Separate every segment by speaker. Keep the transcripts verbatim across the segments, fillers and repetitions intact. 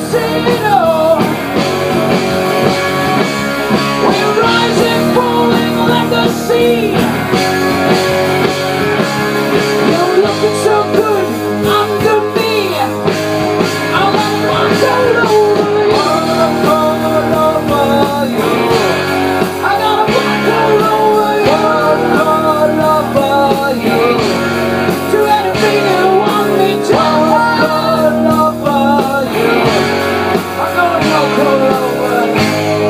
Speaker 1: casino. We're rising, falling like the sea. You're looking so good under me. I wanna walk all over you. All over you. I gotta walk all over you. Walk all over you. Do anything you want me to. Walk all over you. I gotta walk all over you.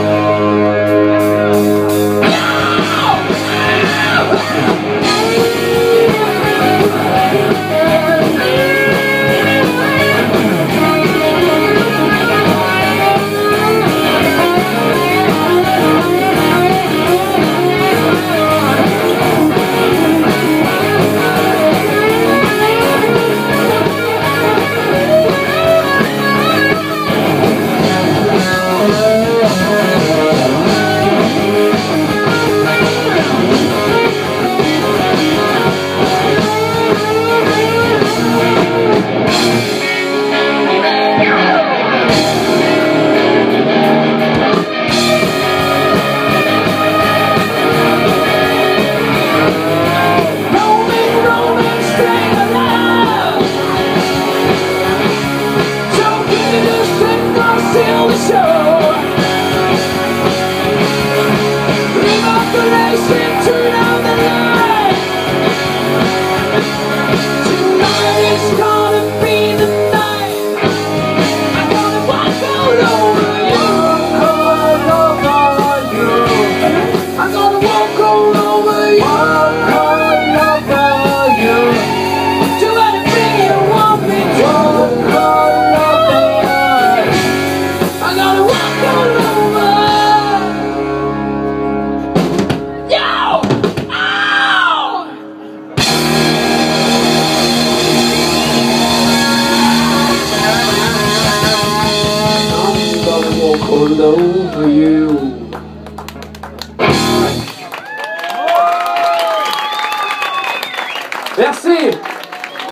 Speaker 1: All over you. Merci.